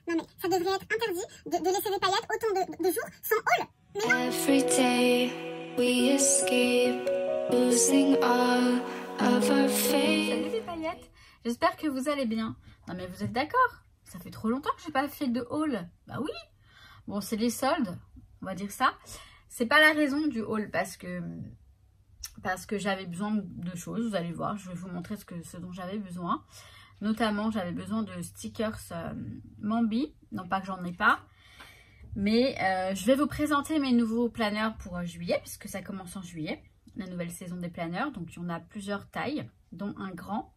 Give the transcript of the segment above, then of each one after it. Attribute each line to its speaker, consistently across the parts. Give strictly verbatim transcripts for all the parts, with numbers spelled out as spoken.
Speaker 1: Non mais ça devrait être interdit de, de laisser des paillettes autant de, de jours sans haul. Mais non.
Speaker 2: Every day we escape, losing all of our faith.
Speaker 3: Salut les paillettes, j'espère que vous allez bien. Non mais vous êtes d'accord? Ça fait trop longtemps que j'ai pas fait de haul. Bah oui. Bon, c'est les soldes, on va dire ça. C'est pas la raison du haul parce que parce que j'avais besoin de choses. Vous allez voir, je vais vous montrer ce que ce dont j'avais besoin. Notamment, j'avais besoin de stickers euh, Mambi. Non pas que j'en ai pas, mais euh, je vais vous présenter mes nouveaux planeurs pour euh, juillet puisque ça commence en juillet, la nouvelle saison des planeurs. Donc il y en a plusieurs tailles, dont un grand.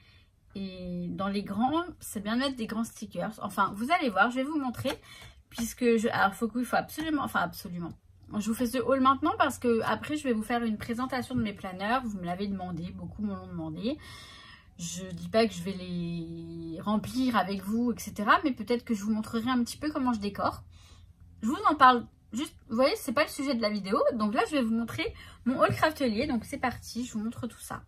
Speaker 3: Et dans les grands, c'est bien de mettre des grands stickers. Enfin, vous allez voir, je vais vous montrer. Puisque je... Alors, faut qu'il faut absolument... Enfin, absolument. Je vous fais ce haul maintenant parce que après je vais vous faire une présentation de mes planeurs. Vous me l'avez demandé, beaucoup me l'ont demandé. Je dis pas que je vais les remplir avec vous, et cetera. Mais peut-être que je vous montrerai un petit peu comment je décore. Je vous en parle juste... Vous voyez, c'est pas le sujet de la vidéo. Donc là, je vais vous montrer mon haul craftelier. Donc c'est parti, je vous montre tout ça.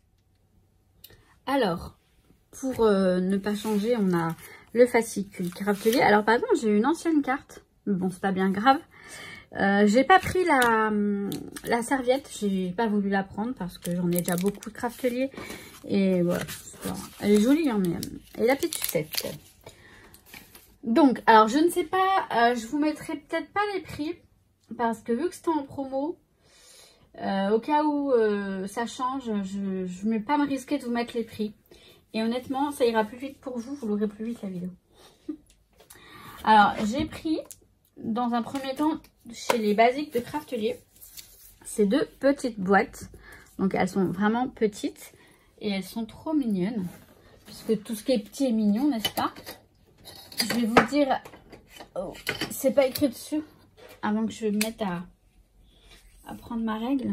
Speaker 3: Alors... Pour euh, ne pas changer, on a le fascicule craftelier. Alors par exemple, j'ai une ancienne carte. Bon, c'est pas bien grave. Euh, j'ai pas pris la, la serviette. J'ai pas voulu la prendre parce que j'en ai déjà beaucoup de craftelier. Et voilà. Elle est jolie, hein, mais elle est la petite sucette. Donc, alors je ne sais pas. Euh, je vous mettrai peut-être pas les prix. Parce que vu que c'était en promo, euh, au cas où euh, ça change, je ne vais pas me risquer de vous mettre les prix. Et honnêtement, ça ira plus vite pour vous. Vous l'aurez plus vite la vidéo. Alors, j'ai pris, dans un premier temps, chez les basiques de craftelier, ces deux petites boîtes. Donc, elles sont vraiment petites. Et elles sont trop mignonnes. Puisque tout ce qui est petit est mignon, n'est-ce pas? Je vais vous dire... Oh, c'est pas écrit dessus. Avant que je me mette à, à prendre ma règle.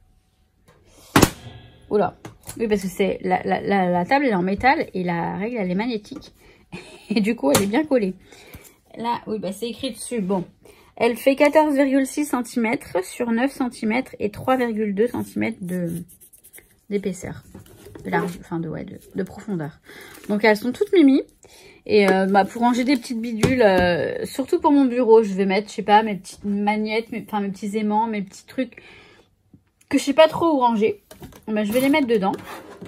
Speaker 3: Oula. Oui, parce que c'est la, la, la, la table elle est en métal et la règle elle est magnétique. Et du coup elle est bien collée. Là, oui, bah c'est écrit dessus. Bon, elle fait quatorze virgule six centimètres sur neuf centimètres et trois virgule deux centimètres de d'épaisseur. De large, enfin de, ouais, de, de profondeur. Donc elles sont toutes mimi. Et euh, bah, pour ranger des petites bidules, euh, surtout pour mon bureau, je vais mettre, je sais pas, mes petites magnettes, mes, enfin mes petits aimants, mes petits trucs que je sais pas trop où ranger. Ben, je vais les mettre dedans.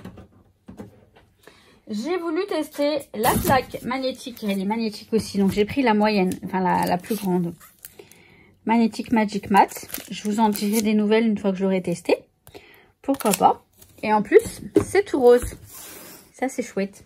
Speaker 3: J'ai voulu tester la plaque magnétique. Elle est magnétique aussi. Donc j'ai pris la moyenne. Enfin la, la plus grande. Magnétique Magic Mat. Je vous en dirai des nouvelles une fois que je l'aurai testé. Pourquoi pas. Et en plus, c'est tout rose. Ça c'est chouette.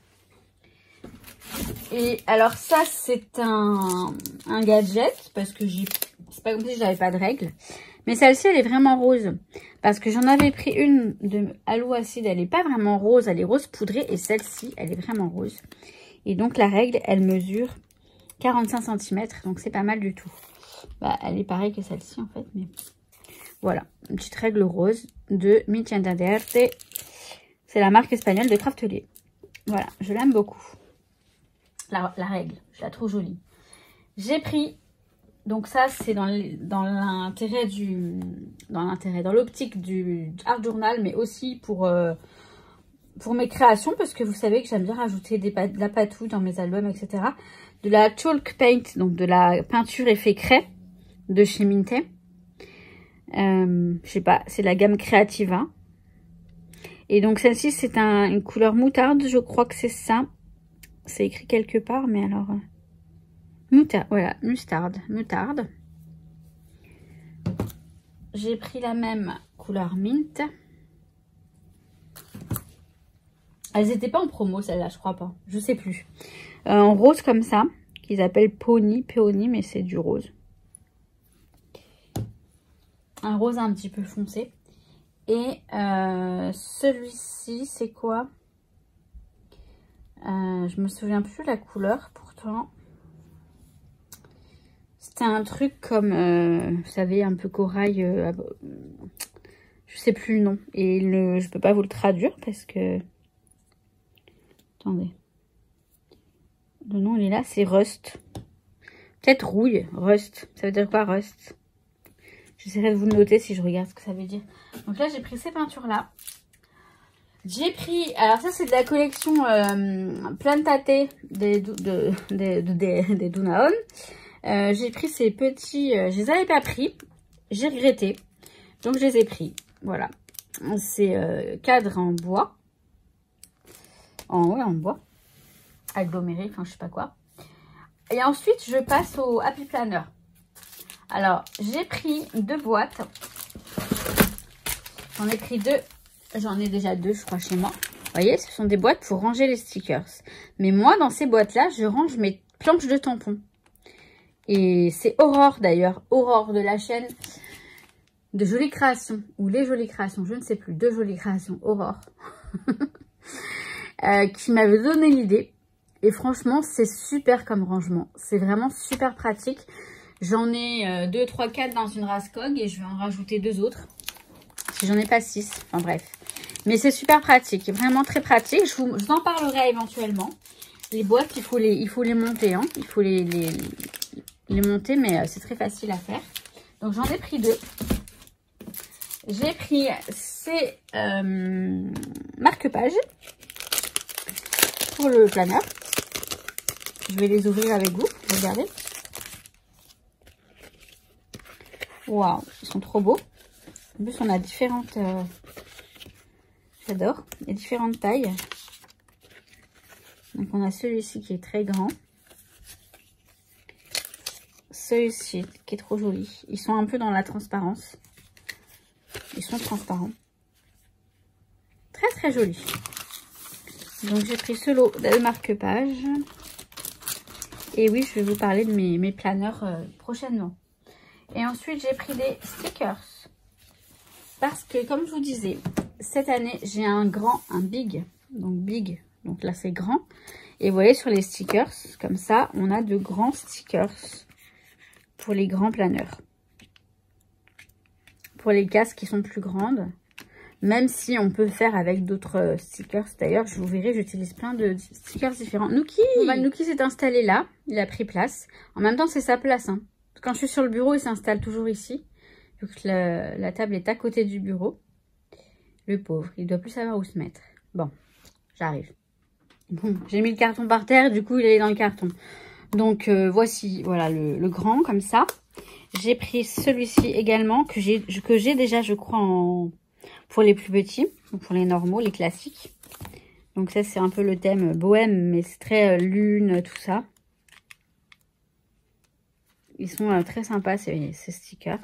Speaker 3: Et alors ça c'est un, un gadget. Parce que j'ai... C'est pas comme si j'avais pas de règles. Mais celle-ci, elle est vraiment rose. Parce que j'en avais pris une de Halo Acide. Elle n'est pas vraiment rose. Elle est rose poudrée. Et celle-ci, elle est vraiment rose. Et donc, la règle, elle mesure quarante-cinq centimètres. Donc, c'est pas mal du tout. Bah, elle est pareille que celle-ci, en fait. Mais voilà. Une petite règle rose de Mi Tienda d'Arte. C'est la marque espagnole de Craftelier. Voilà. Je l'aime beaucoup. La, la règle. Je la trouve jolie. J'ai pris... Donc ça, c'est dans l'intérêt du... Dans l'intérêt, dans l'optique du art journal, mais aussi pour, euh, pour mes créations, parce que vous savez que j'aime bien rajouter des, de la patouille dans mes albums, et cetera. De la chalk paint, donc de la peinture effet craie de chez Minte. Euh, je sais pas, c'est la gamme Creativa. Et donc celle-ci, c'est un, une couleur moutarde, je crois que c'est ça. C'est écrit quelque part, mais alors... Moutarde, voilà, moutarde, moutarde. J'ai pris la même couleur mint. Elles n'étaient pas en promo, celle-là, je crois pas. Je sais plus. Euh, en rose comme ça, qu'ils appellent Pony, Peony, mais c'est du rose. Un rose un petit peu foncé. Et euh, celui-ci, c'est quoi? euh, Je me souviens plus de la couleur, pourtant. C'était un truc comme, euh, vous savez, un peu corail. Euh, je sais plus le nom. Et le, je peux pas vous le traduire parce que... Attendez. Le nom, il est là. C'est Rust. Peut-être rouille. Rust. Ça veut dire quoi, Rust? J'essaierai de vous le noter si je regarde ce que ça veut dire. Donc là, j'ai pris ces peintures-là. J'ai pris, alors ça c'est de la collection euh, Plantate des, de, de, de, de, des, des Dunaon. Euh, j'ai pris ces petits, euh, je les avais pas pris, j'ai regretté, donc je les ai pris. Voilà, c'est euh, cadre en bois, en, ouais, en bois, aggloméré, enfin je sais pas quoi. Et ensuite je passe au Happy Planner. Alors j'ai pris deux boîtes, j'en ai pris deux. J'en ai déjà deux, je crois, chez moi. Vous voyez, ce sont des boîtes pour ranger les stickers. Mais moi, dans ces boîtes-là, je range mes planches de tampons. Et c'est Aurore, d'ailleurs. Aurore de la chaîne de Jolies Créations. Ou Les Jolies Créations, je ne sais plus. De Jolies Créations, Aurore. euh, qui m'avait donné l'idée. Et franchement, c'est super comme rangement. C'est vraiment super pratique. J'en ai euh, deux, trois, quatre dans une Rascog. Et je vais en rajouter deux autres. Si j'en ai pas six. Enfin bref. Mais c'est super pratique, vraiment très pratique. Je vous, je vous en parlerai éventuellement. Les boîtes, il faut les, il faut les monter. Hein. Il faut les, les, les monter, mais euh, c'est très facile à faire. Donc j'en ai pris deux. J'ai pris ces euh, marque-pages pour le planeur. Je vais les ouvrir avec vous. Regardez. Waouh, ils sont trop beaux. En plus, on a différentes... Euh, J'adore. Il y a différentes tailles. Donc, on a celui-ci qui est très grand. Celui-ci qui est trop joli. Ils sont un peu dans la transparence. Ils sont transparents. Très, très jolis. Donc, j'ai pris ce lot de marque-page. Et oui, je vais vous parler de mes, mes planeurs euh, prochainement. Et ensuite, j'ai pris des stickers. Parce que, comme je vous disais, cette année, j'ai un grand, un big. Donc, big. Donc là, c'est grand. Et vous voyez, sur les stickers, comme ça, on a de grands stickers pour les grands planeurs. Pour les cases qui sont plus grandes. Même si on peut faire avec d'autres stickers. D'ailleurs, je vous verrai, j'utilise plein de stickers différents. Nuki, bon, bah, Nuki s'est installé là. Il a pris place. En même temps, c'est sa place. Hein. Quand je suis sur le bureau, il s'installe toujours ici. Donc, la, la table est à côté du bureau. Le pauvre, il doit plus savoir où se mettre. Bon, j'arrive. Bon, j'ai mis le carton par terre, du coup, il est dans le carton. Donc, euh, voici, voilà, le, le grand, comme ça. J'ai pris celui-ci également, que j'ai que j'ai déjà, je crois, en, pour les plus petits. Pour les normaux, les classiques. Donc, ça, c'est un peu le thème bohème, mais c'est très euh, lune, tout ça. Ils sont euh, très sympas, ces, ces stickers.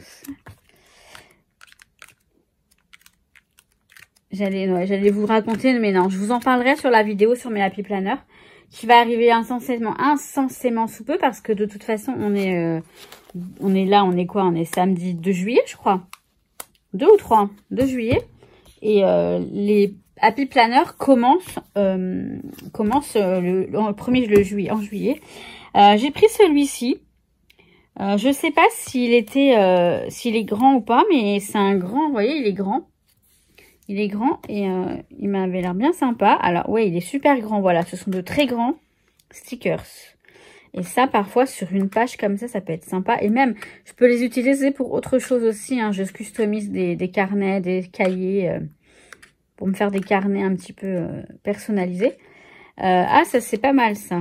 Speaker 3: J'allais ouais, j'allais vous raconter, mais non, je vous en parlerai sur la vidéo sur mes Happy Planner, qui va arriver insensément, insensément sous peu, parce que de toute façon, on est, euh, on est là, on est quoi? On est samedi deux juillet, je crois. deux ou trois, deux juillet. Et euh, les Happy Planner commencent, euh, commencent euh, le, le premier le juillet, en juillet. Euh, J'ai pris celui-ci. Euh, je sais pas s'il était, euh, s'il est grand ou pas, mais c'est un grand, vous voyez, il est grand. Il est grand et euh, il m'avait l'air bien sympa. Alors, ouais, il est super grand. Voilà, ce sont de très grands stickers. Et ça, parfois, sur une page comme ça, ça peut être sympa. Et même, je peux les utiliser pour autre chose aussi. Hein. Je customise des, des carnets, des cahiers, euh, pour me faire des carnets un petit peu euh, personnalisés. Euh, ah, ça, c'est pas mal, ça.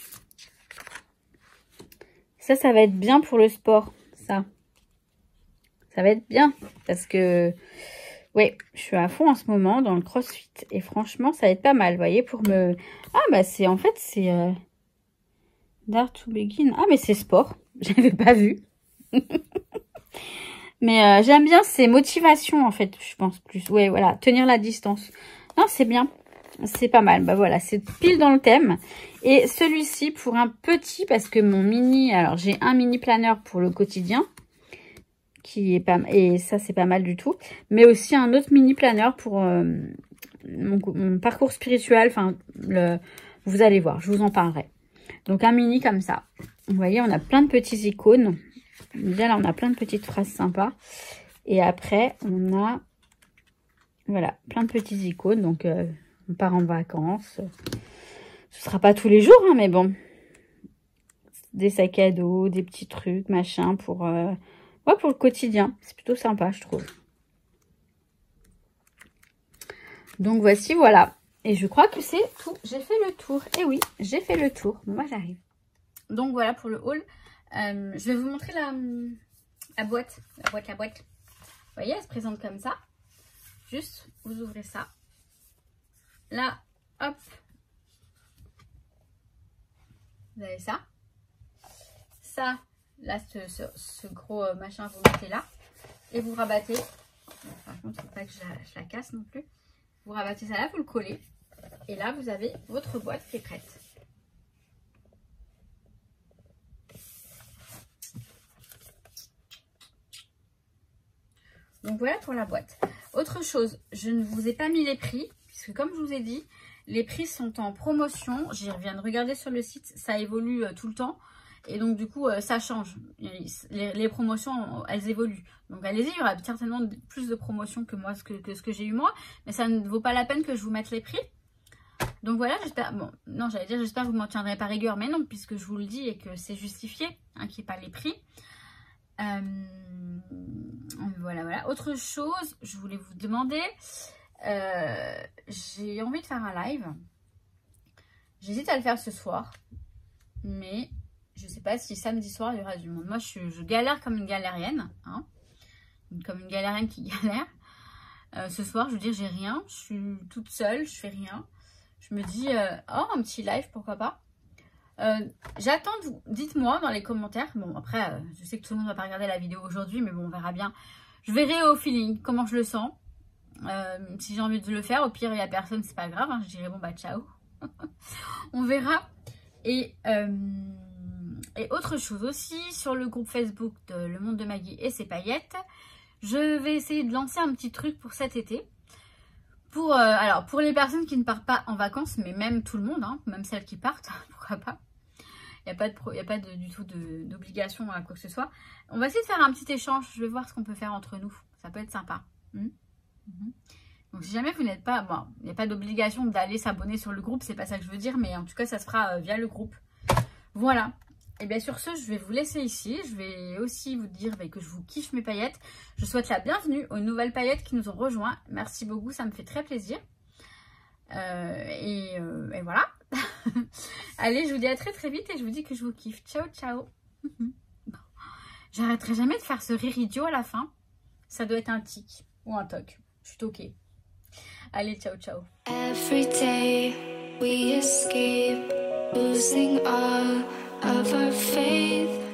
Speaker 3: Ça, ça va être bien pour le sport, ça. Ça va être bien, parce que... Oui, je suis à fond en ce moment dans le crossfit. Et franchement, ça va être pas mal, vous voyez, pour me... Ah, bah, c'est... En fait, c'est... Euh... Dare to begin. Ah, mais c'est sport. J'avais pas vu. Mais euh, j'aime bien, c'est motivation, en fait, je pense, plus. Ouais, voilà, tenir la distance. Non, c'est bien. C'est pas mal. Bah, voilà, c'est pile dans le thème. Et celui-ci, pour un petit, parce que mon mini... Alors, j'ai un mini planeur pour le quotidien. Qui est pas et ça c'est pas mal du tout, mais aussi un autre mini planeur pour euh, mon, mon parcours spirituel. Enfin, le vous allez voir, je vous en parlerai. Donc un mini comme ça, vous voyez, on a plein de petits icônes. Déjà là on a plein de petites phrases sympas, et après on a voilà plein de petits icônes. Donc euh, on part en vacances, ce sera pas tous les jours hein, mais bon, des sacs à dos, des petits trucs machin pour euh, ouais, pour le quotidien, c'est plutôt sympa, je trouve. Donc voici, voilà. Et je crois que c'est tout. J'ai fait le tour. Et oui, j'ai fait le tour. Bon, moi j'arrive. Donc voilà pour le haul. Euh, je vais vous montrer la, la boîte. La boîte, la boîte. Vous voyez, elle se présente comme ça. Juste, vous ouvrez ça. Là, hop. Vous avez ça. Ça, là, ce, ce, ce gros machin, vous mettez là. Et vous rabattez. Bon, par contre, il ne faut pas que je la, je la casse non plus. Vous rabattez ça là, vous le collez. Et là, vous avez votre boîte qui est prête. Donc voilà pour la boîte. Autre chose, je ne vous ai pas mis les prix, puisque comme je vous ai dit, les prix sont en promotion. J'y reviens de regarder sur le site, ça évolue euh, tout le temps. Et donc du coup, euh, ça change. Les, les promotions, elles évoluent. Donc allez-y, il y aura certainement plus de promotions que moi, ce que, que ce que j'ai eu moi. Mais ça ne vaut pas la peine que je vous mette les prix. Donc voilà, j'espère... Bon, non, j'allais dire, j'espère que vous m'en tiendrez par rigueur. Mais non, puisque je vous le dis et que c'est justifié, hein, qu'il n'y ait pas les prix. Euh, voilà, voilà. Autre chose, je voulais vous demander... Euh, j'ai envie de faire un live. J'hésite à le faire ce soir. Mais... je ne sais pas si samedi soir, il y aura du monde. Moi, je, je galère comme une galérienne. Hein, comme une galérienne qui galère. Euh, ce soir, je veux dire, j'ai rien. Je suis toute seule, je fais rien. Je me dis, euh, oh, un petit live, pourquoi pas. Euh, J'attends, dites-moi dans les commentaires. Bon, après, euh, je sais que tout le monde ne va pas regarder la vidéo aujourd'hui, mais bon, on verra bien. Je verrai au feeling comment je le sens. Euh, si j'ai envie de le faire, au pire, il n'y a personne, c'est pas grave. Hein, je dirais, bon, bah, ciao. On verra. Et... Euh, Et autre chose aussi, sur le groupe Facebook de Le Monde de Maggie et ses paillettes, je vais essayer de lancer un petit truc pour cet été. Pour, euh, alors, pour les personnes qui ne partent pas en vacances, mais même tout le monde, hein, même celles qui partent, pourquoi pas. Il n'y a pas, de pro, y a pas de, du tout d'obligation à quoi que ce soit. On va essayer de faire un petit échange, je vais voir ce qu'on peut faire entre nous. Ça peut être sympa. Mmh. Mmh. Donc si jamais vous n'êtes pas, bon, il n'y a pas d'obligation d'aller s'abonner sur le groupe, c'est pas ça que je veux dire, mais en tout cas ça se fera euh, via le groupe. Voilà. Et bien sur ce, je vais vous laisser ici. Je vais aussi vous dire bah, que je vous kiffe mes paillettes. Je souhaite la bienvenue aux nouvelles paillettes qui nous ont rejoints. Merci beaucoup, ça me fait très plaisir. Euh, et, euh, et voilà. Allez, je vous dis à très très vite et je vous dis que je vous kiffe. Ciao, ciao. J'arrêterai jamais de faire ce rire idiot à la fin. Ça doit être un tic ou un toc. Je suis toquée. Allez, ciao, ciao.
Speaker 2: Every day we escape, losing all of our faith.